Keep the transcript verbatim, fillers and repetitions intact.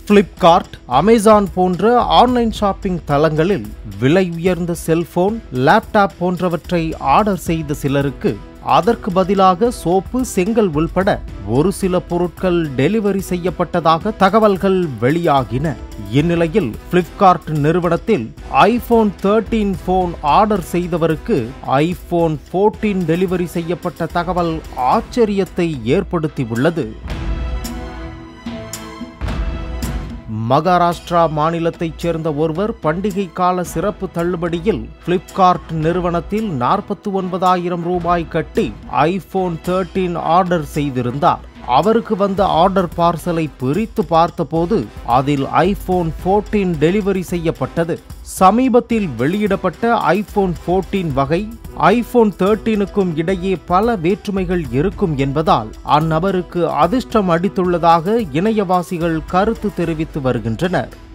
Flipkart, Amazon போன்ற online shopping தளங்களில் விலை உயர்ந்த செல்போன், லேப்டாப் போன்றவற்றை ஆர்டர் செய்த சிலருக்கு அதற்கு பதிலாக சோப்பு, செங்கல் உள்பட ஒரு சில பொருட்கள் டெலிவரி செய்யப்பட்டதாக தகவல்கள் வெளியாகின. இந்நிலையில் Flipkart நிறுவனத்தில் ஐபோன் பதிமூன்று போன் ஆர்டர் செய்தவருக்கு ஐபோன் பதினான்கு டெலிவரி செய்யப்பட்ட தகவல் ஆச்சரியத்தை ஏற்படுத்தியுள்ளது. மகாராஷ்டிரா மாநிலத்தைச் சேர்ந்த ஒருவர் பண்டிகை கால சிறப்பு தள்ளுபடியில் Flipkart நிறுவனத்தில் நாற்பத்தி ஒன்பதாயிரம் ரூபாய் கட்டி ஐபோன் பதிமூன்று ஆர்டர் செய்திருந்தார். அவருக்கு வந்த ஆர்டர் பார்சலை பிரித்து பார்த்தபோது அதில் ஐபோன் பதினான்கு டெலிவரி செய்யப்பட்டது. சமீபத்தில் வெளியிடப்பட்ட ஐபோன் பதினான்கு வகை ஐபோன் பதிமூன்றுக்கும் இடையே பல வேற்றுமைகள் இருக்கும் என்பதால் அந்நபருக்கு அதிர்ஷ்டம் அடித்துள்ளதாக இணையவாசிகள் கருத்து தெரிவித்து வருகின்றனர்.